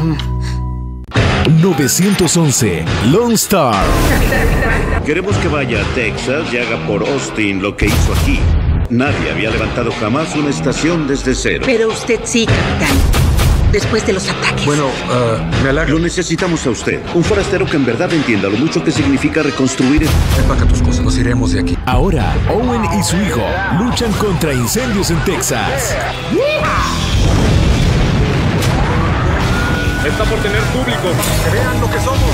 911 Lone Star. Queremos que vaya a Texas y haga por Austin lo que hizo aquí. Nadie había levantado jamás una estación desde cero. Pero usted sí, capitán. Después de los ataques. Bueno, me halaga. Lo necesitamos a usted. Un forastero que en verdad entienda lo mucho que significa reconstruir. Empaca tus cosas, nos iremos de aquí. Ahora, Owen y su hijo luchan contra incendios en Texas. Está por tener público. Que vean lo que somos.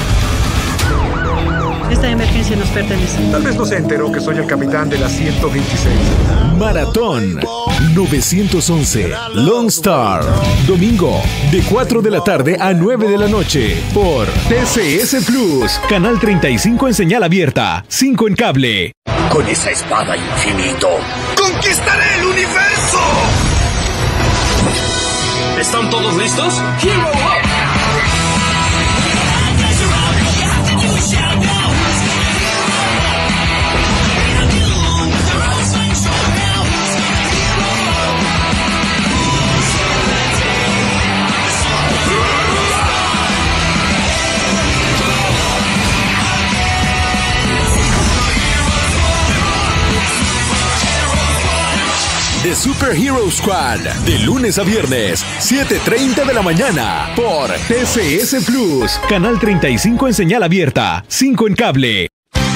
Esta emergencia nos pertenece. Tal vez no se enteró que soy el capitán de la 126. Maratón 911 Lone Star. Domingo, de 4 de la tarde a 9 de la noche. Por TCS Plus. Canal 35 en señal abierta. 5 en cable. Con esa espada infinito, ¡conquistaré el universo! ¿Están todos listos? ¡Hero Up! The Superhero Squad, de lunes a viernes, 7:30 de la mañana, por TCS Plus, Canal 35 en señal abierta, 5 en cable.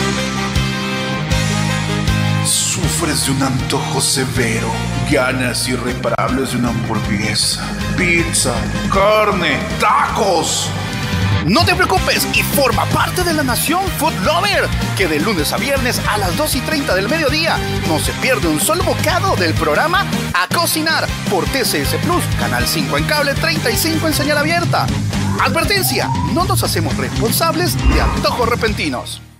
Sufres de un antojo severo, ganas irreparables de una hamburguesa, pizza, carne, tacos. No te preocupes y forma parte de la nación Food Lover, que de lunes a viernes a las 2:30 del mediodía no se pierde un solo bocado del programa A Cocinar por TCS Plus, Canal 5 en cable, 35 en señal abierta. Advertencia, no nos hacemos responsables de antojos repentinos.